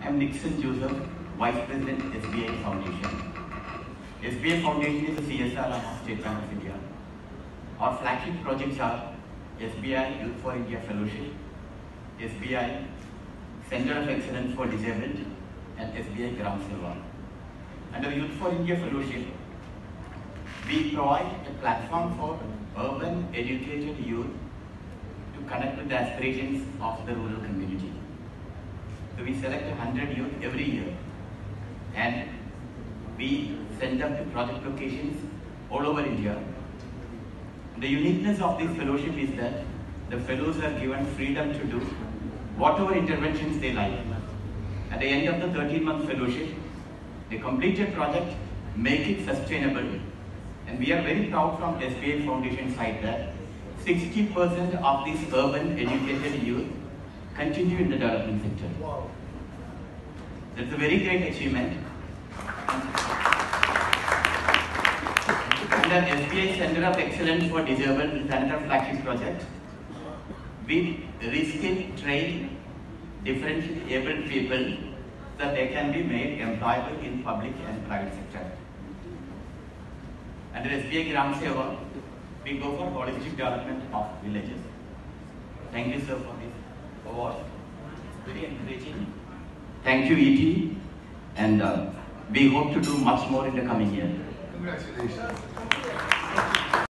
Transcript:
I'm Nixon, Vice President, SBI Foundation. SBI Foundation is a CSR arm of State Bank of India. Our flagship projects are SBI Youth for India Fellowship, SBI Center of Excellence for Disabled, and SBI Gram Seva. Under Youth for India Fellowship, we provide a platform for urban educated youth to connect with the aspirations of the rural community. So we select 100 youth every year and we send them to project locations all over India. The uniqueness of this fellowship is that the fellows are given freedom to do whatever interventions they like. At the end of the 13-month fellowship, they complete a project, make it sustainable, and we are very proud from SBI Foundation side that 60% of these urban educated youth continue in the development sector. Wow. That's a very great achievement. Under SBI Center of Excellence for Disabled is another flagship project. We reskill, train different able people so that they can be made employable in public and private sector. Under SBI Gram Seva, we go for holistic development of villages. Thank you, sir, for this award. Very encouraging. Thank you, E.T. And we hope to do much more in the coming year. Congratulations.